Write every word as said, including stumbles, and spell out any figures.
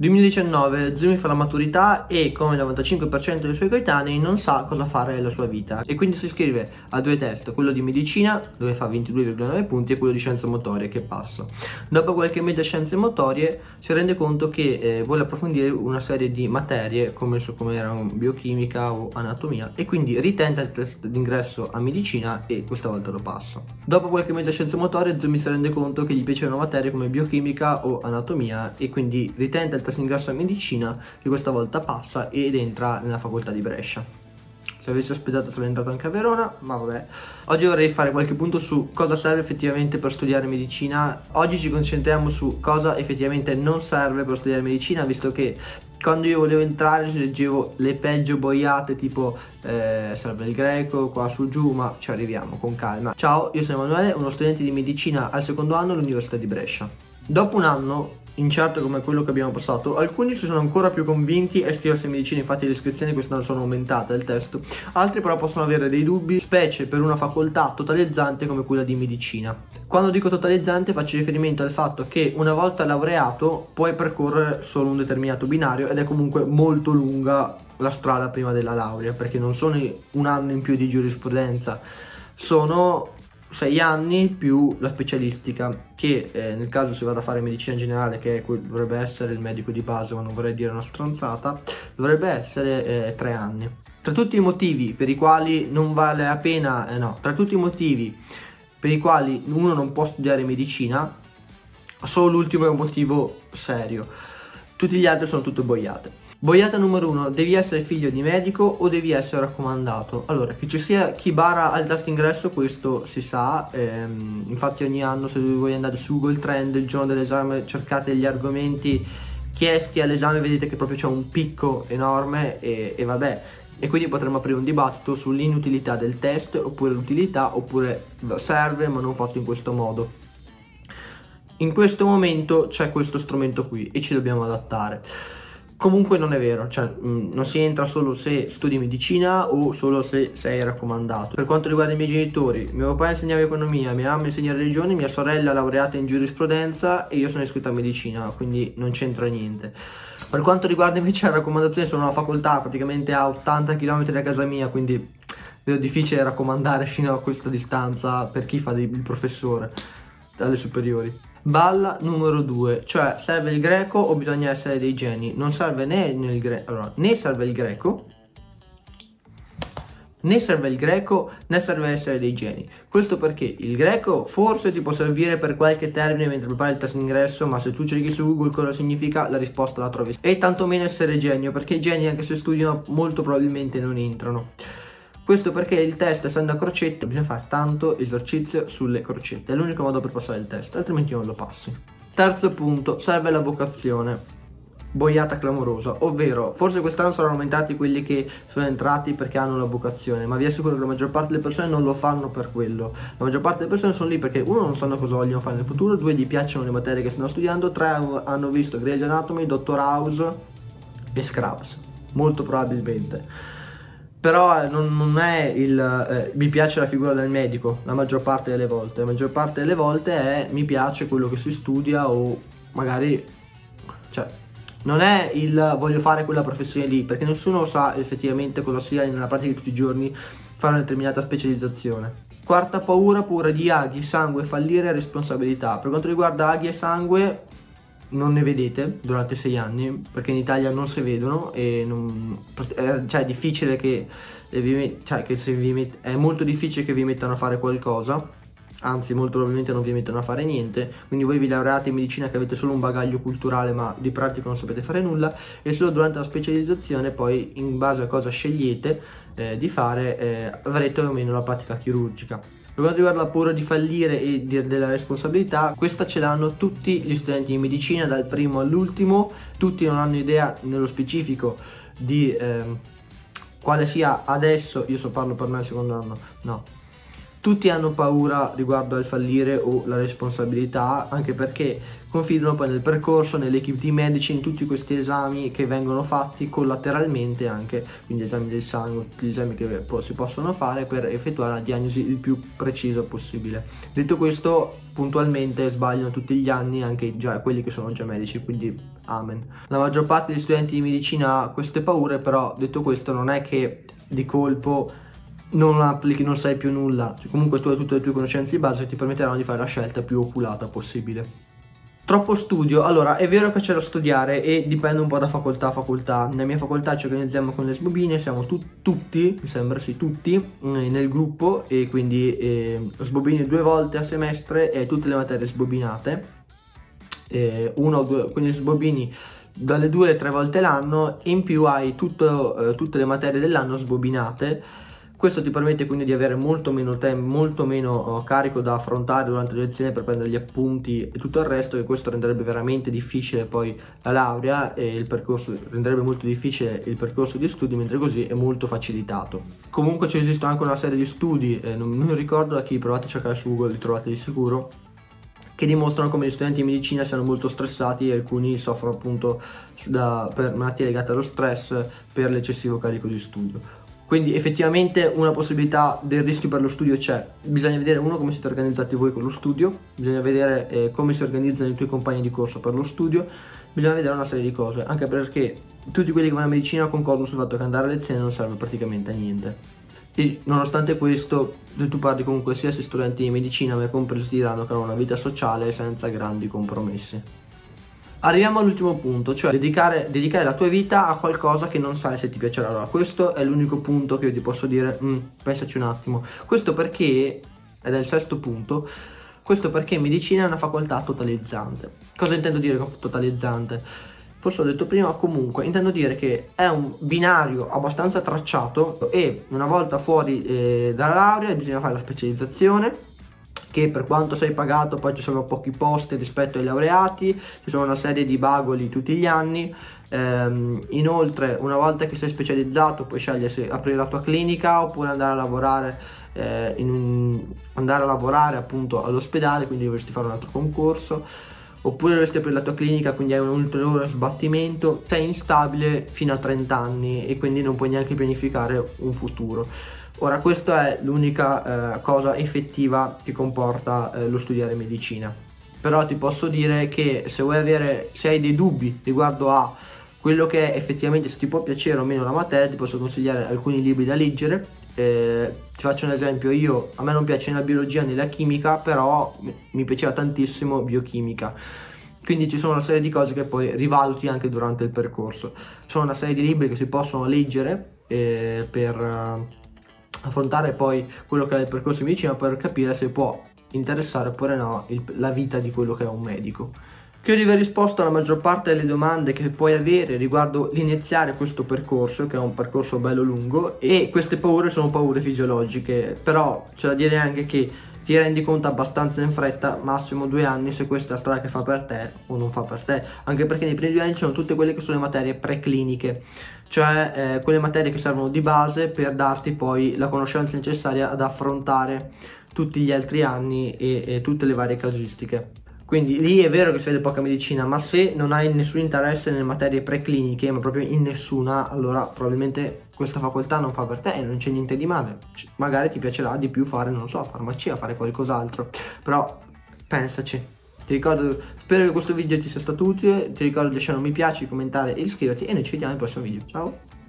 duemiladiciannove, Zumi fa la maturità e come il novantacinque per cento dei suoi coetanei non sa cosa fare della sua vita e quindi si iscrive a due test, quello di medicina dove fa ventidue virgola nove punti e quello di scienze motorie che passa. Dopo qualche mese a scienze motorie si rende conto che eh, vuole approfondire una serie di materie come, come erano biochimica o anatomia e quindi ritenta il test d'ingresso a medicina e questa volta lo passa. Dopo qualche mese a scienze motorie Zumi si rende conto che gli piacevano materie come biochimica o anatomia e quindi ritenta il test ingresso a medicina che questa volta passa ed entra nella facoltà di Brescia. Se avessi aspettato sarei entrato anche a Verona, ma vabbè. Oggi vorrei fare qualche punto su cosa serve effettivamente per studiare medicina. Oggi ci concentriamo su cosa effettivamente non serve per studiare medicina, visto che quando io volevo entrare leggevo le peggio boiate tipo eh, serve il greco, qua su giù, ma ci arriviamo con calma. Ciao, io sono Emanuele, uno studente di medicina al secondo anno all'Università di Brescia. Dopo un anno incerto come quello che abbiamo passato, alcuni si sono ancora più convinti a iscriversi a medicina, infatti le iscrizioni quest'anno sono aumentate il test, altri però possono avere dei dubbi, specie per una facoltà totalizzante come quella di medicina. Quando dico totalizzante faccio riferimento al fatto che una volta laureato puoi percorrere solo un determinato binario ed è comunque molto lunga la strada prima della laurea, perché non sono un anno in più di giurisprudenza, sono sei anni più la specialistica che eh, nel caso si vada a fare medicina generale, che è, dovrebbe essere il medico di base, ma non vorrei dire una stronzata, dovrebbe essere eh, tre anni. Tra tutti i motivi per i quali non vale la pena, eh, no, tra tutti i motivi per i quali uno non può studiare medicina, solo l'ultimo è un motivo serio, tutti gli altri sono tutte boiate. Boiata numero uno, devi essere figlio di medico o devi essere raccomandato. Allora, che ci sia chi bara al test ingresso, questo si sa, ehm, infatti ogni anno se voi andate su Google Trend il giorno dell'esame cercate gli argomenti chiesti all'esame, vedete che proprio c'è un picco enorme e, e vabbè, e quindi potremmo aprire un dibattito sull'inutilità del test oppure l'utilità, oppure serve ma non fatto in questo modo. In questo momento c'è questo strumento qui e ci dobbiamo adattare. Comunque non è vero, cioè mh, non si entra solo se studi medicina o solo se sei raccomandato. Per quanto riguarda i miei genitori, mio papà insegnava economia, mia mamma insegna religione, mia sorella laureata in giurisprudenza e io sono iscritto a medicina, quindi non c'entra niente. Per quanto riguarda invece la raccomandazione, sono una facoltà praticamente a ottanta chilometri da casa mia, quindi è difficile raccomandare fino a questa distanza per chi fa il professore alle superiori. Balla numero due, cioè serve il greco o bisogna essere dei geni? Non serve né, nel gre allora, né serve il greco, né serve il greco, né serve essere dei geni. Questo perché il greco forse ti può servire per qualche termine mentre prepari il test d'ingresso, ma se tu cerchi su Google cosa significa, la risposta la trovi. E tantomeno essere genio, perché i geni anche se studiano molto probabilmente non entrano. Questo perché il test, essendo a crocette, bisogna fare tanto esercizio sulle crocette, è l'unico modo per passare il test, altrimenti non lo passi. Terzo punto, serve la vocazione, boiata clamorosa, ovvero forse quest'anno saranno aumentati quelli che sono entrati perché hanno la vocazione, ma vi assicuro che la maggior parte delle persone non lo fanno per quello. La maggior parte delle persone sono lì perché uno non sanno cosa vogliono fare nel futuro, due gli piacciono le materie che stanno studiando, tre hanno visto Grey's Anatomy, Doctor House e Scrubs, molto probabilmente. Però non, non è il eh, mi piace la figura del medico la maggior parte delle volte, la maggior parte delle volte è mi piace quello che si studia o magari, cioè, non è il voglio fare quella professione lì, perché nessuno sa effettivamente cosa sia nella pratica di tutti i giorni fare una determinata specializzazione. Quarta paura, paura di aghi, sangue, fallire e responsabilità. Per quanto riguarda aghi e sangue, non ne vedete durante sei anni perché in Italia non si vedono e non, cioè è difficile che vi, cioè che se vi met, è molto difficile che vi mettano a fare qualcosa, anzi molto probabilmente non vi mettono a fare niente, quindi voi vi laureate in medicina che avete solo un bagaglio culturale ma di pratico non sapete fare nulla e solo durante la specializzazione poi in base a cosa scegliete eh, di fare eh, avrete o meno la pratica chirurgica. Per quanto riguarda la paura di fallire e di, della responsabilità, questa ce l'hanno tutti gli studenti di medicina, dal primo all'ultimo, tutti non hanno idea nello specifico di eh, quale sia adesso, io so parlo per me il secondo anno, no. Tutti hanno paura riguardo al fallire o la responsabilità, anche perché confidano poi nel percorso, nell'equipe di medici, in tutti questi esami che vengono fatti collateralmente anche, quindi esami del sangue, tutti gli esami che si possono fare per effettuare una diagnosi il più precisa possibile. Detto questo, puntualmente sbagliano tutti gli anni anche già quelli che sono già medici, quindi amen. La maggior parte degli studenti di medicina ha queste paure, però detto questo non è che di colpo non applichi, non sai più nulla, cioè, comunque tu hai tutte le tue conoscenze di base che ti permetteranno di fare la scelta più oculata possibile. Troppo studio, allora è vero che c'è da studiare e dipende un po' da facoltà a facoltà. Nella mia facoltà ci organizziamo con le sbobine, siamo tu tutti, mi sembra sì, tutti eh, nel gruppo, e quindi eh, sbobini due volte a semestre e tutte le materie sbobinate, eh, uno o due, quindi sbobini dalle due alle tre volte l'anno, e in più hai tutto, eh, tutte le materie dell'anno sbobinate. Questo ti permette quindi di avere molto meno tempo, molto meno uh, carico da affrontare durante le lezioni per prendere gli appunti e tutto il resto, e questo renderebbe veramente difficile poi la laurea e il percorso, renderebbe molto difficile il percorso di studi, mentre così è molto facilitato. Comunque ci esiste anche una serie di studi, eh, non, non ricordo da chi, provate a cercare su Google, li trovate di sicuro, che dimostrano come gli studenti di medicina siano molto stressati e alcuni soffrono appunto da, per malattie legate allo stress per l'eccessivo carico di studio. Quindi effettivamente una possibilità del rischio per lo studio c'è. Bisogna vedere, uno, come siete organizzati voi con lo studio, bisogna vedere eh, come si organizzano i tuoi compagni di corso per lo studio, bisogna vedere una serie di cose, anche perché tutti quelli che vanno a medicina concordano sul fatto che andare a lezione non serve praticamente a niente. E nonostante questo, se tu parli con qualsiasi studenti di medicina, me compresi, diranno che hanno una vita sociale senza grandi compromessi. Arriviamo all'ultimo punto, cioè dedicare, dedicare la tua vita a qualcosa che non sai se ti piacerà. Allora, questo è l'unico punto che io ti posso dire, mm, pensaci un attimo. Questo perché, ed è il sesto punto, questo perché medicina è una facoltà totalizzante. Cosa intendo dire con totalizzante? Forse l'ho detto prima, comunque intendo dire che è un binario abbastanza tracciato e una volta fuori eh, dalla laurea bisogna fare la specializzazione, che per quanto sei pagato poi ci sono pochi posti rispetto ai laureati, ci sono una serie di bagoli tutti gli anni. Ehm, inoltre una volta che sei specializzato puoi scegliere se aprire la tua clinica oppure andare a lavorare eh, in un, andare a lavorare appunto all'ospedale, quindi dovresti fare un altro concorso, oppure dovresti aprire la tua clinica, quindi hai un ulteriore sbattimento. Sei instabile fino a trenta anni e quindi non puoi neanche pianificare un futuro. Ora, questa è l'unica eh, cosa effettiva che comporta eh, lo studiare medicina. Però ti posso dire che se vuoi avere, se hai dei dubbi riguardo a quello che è effettivamente, se ti può piacere o meno la materia, ti posso consigliare alcuni libri da leggere. Eh, ti faccio un esempio: io, a me non piace né la biologia né la chimica, però mi piaceva tantissimo biochimica. Quindi ci sono una serie di cose che poi rivaluti anche durante il percorso. Ci sono una serie di libri che si possono leggere eh, per uh, affrontare poi quello che è il percorso di medicina, per capire se può interessare oppure no il, la vita di quello che è un medico. Credo di aver risposto alla maggior parte delle domande che puoi avere riguardo l'iniziare questo percorso, che è un percorso bello lungo, e queste paure sono paure fisiologiche, però c'è da dire anche che ti rendi conto abbastanza in fretta, massimo due anni, se questa è la strada che fa per te o non fa per te, anche perché nei primi due anni ci sono tutte quelle che sono le materie precliniche, cioè eh, quelle materie che servono di base per darti poi la conoscenza necessaria ad affrontare tutti gli altri anni e, e tutte le varie casistiche. Quindi lì è vero che si vede poca medicina, ma se non hai nessun interesse nelle materie precliniche, ma proprio in nessuna, allora probabilmente questa facoltà non fa per te e non c'è niente di male. Magari ti piacerà di più fare, non lo so, farmacia, fare qualcos'altro, però pensaci. Ti ricordo, spero che questo video ti sia stato utile, ti ricordo di lasciare un mi piace, commentare e iscriverti, e noi ci vediamo nel prossimo video. Ciao!